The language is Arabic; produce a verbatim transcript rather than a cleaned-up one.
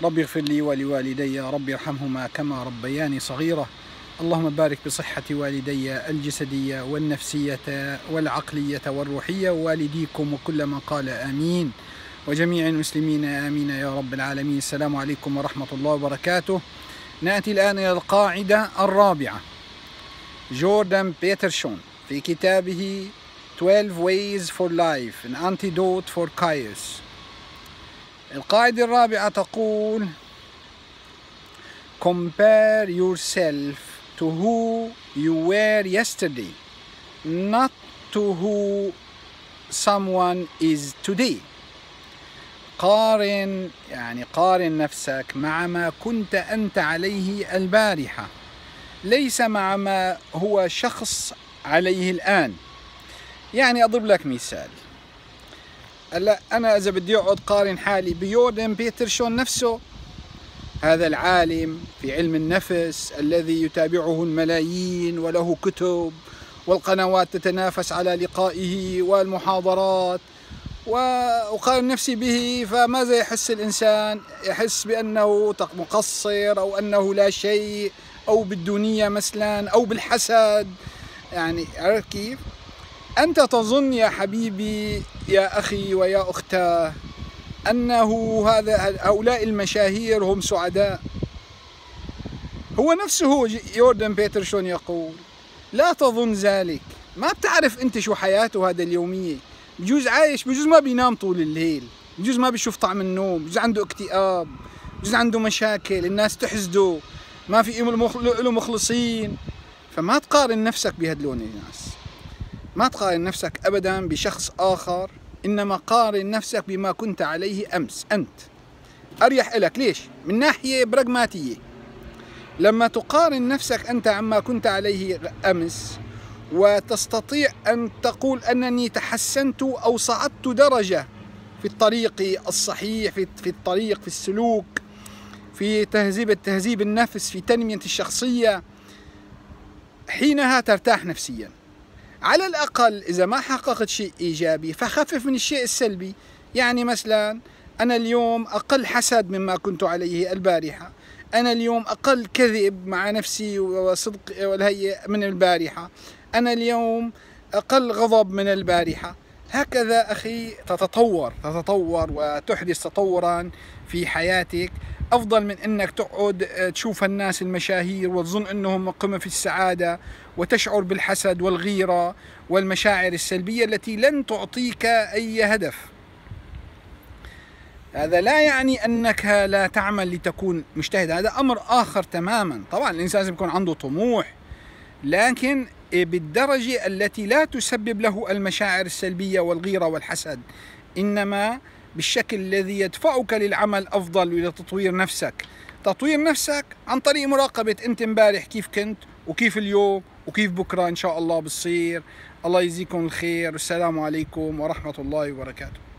رب اغفر لي ولوالدي رب ارحمهما كما ربياني صغيرة. اللهم بارك بصحة والدي الجسدية والنفسية والعقلية والروحية ووالديكم وكل من قال آمين وجميع المسلمين آمين يا رب العالمين. السلام عليكم ورحمة الله وبركاته. نأتي الآن إلى القاعدة الرابعة. جوردان بيترسون في كتابه twelve ways for life an antidote for chaos. القاعدة الرابعة تقول compare yourself to who you were yesterday, not to who someone is today. قارن يعني قارن نفسك مع ما كنت أنت عليه البارحة، ليس مع ما هو شخص عليه الآن. يعني أضرب لك مثال. هلا أنا إذا بدي أقعد قارن حالي بجوردان بيترسون نفسه، هذا العالم في علم النفس الذي يتابعه الملايين وله كتب والقنوات تتنافس على لقائه والمحاضرات، وأقارن نفسي به، فماذا يحس الإنسان؟ يحس بأنه مقصر أو أنه لا شيء أو بالدونية مثلا أو بالحسد. يعني عرفت كيف؟ أنت تظن يا حبيبي يا أخي ويا أختاه أنه هذا هؤلاء المشاهير هم سعداء. هو نفسه جوردان بيترسون يقول لا تظن ذلك. ما بتعرف أنت شو حياته هذا اليومية. بجوز عايش، بجوز ما بينام طول الليل، بجوز ما بيشوف طعم النوم، بجوز عنده اكتئاب، بجوز عنده مشاكل، الناس تحسده، ما في له مخلصين. فما تقارن نفسك بهدلون الناس، ما تقارن نفسك أبدا بشخص آخر، إنما قارن نفسك بما كنت عليه أمس. أنت أريح لك. ليش؟ من ناحية براغماتية. لما تقارن نفسك أنت عما كنت عليه أمس وتستطيع أن تقول أنني تحسنت أو صعدت درجة في الطريق الصحيح، في في الطريق، في السلوك، في تهذيب تهذيب النفس، في تنمية الشخصية، حينها ترتاح نفسيا. على الأقل إذا ما حققت شيء إيجابي فخفف من الشيء السلبي. يعني مثلا أنا اليوم أقل حسد مما كنت عليه البارحة، أنا اليوم أقل كذب مع نفسي وصدق والهي من البارحة، أنا اليوم أقل غضب من البارحة. هكذا أخي تتطور تتطور وتحدث تطورا في حياتك، أفضل من أنك تقعد تشوف الناس المشاهير وتظن أنهم قمة في السعادة وتشعر بالحسد والغيرة والمشاعر السلبية التي لن تعطيك أي هدف. هذا لا يعني أنك لا تعمل لتكون مجتهد، هذا أمر آخر تماما. طبعا الإنسان لازم يكون عنده طموح، لكن بالدرجة التي لا تسبب له المشاعر السلبية والغيرة والحسد، إنما بالشكل الذي يدفعك للعمل أفضل ولتطوير نفسك. تطوير نفسك عن طريق مراقبة أنت امبارح كيف كنت وكيف اليوم وكيف بكرة إن شاء الله بتصير. الله يجزيكم الخير، والسلام عليكم ورحمة الله وبركاته.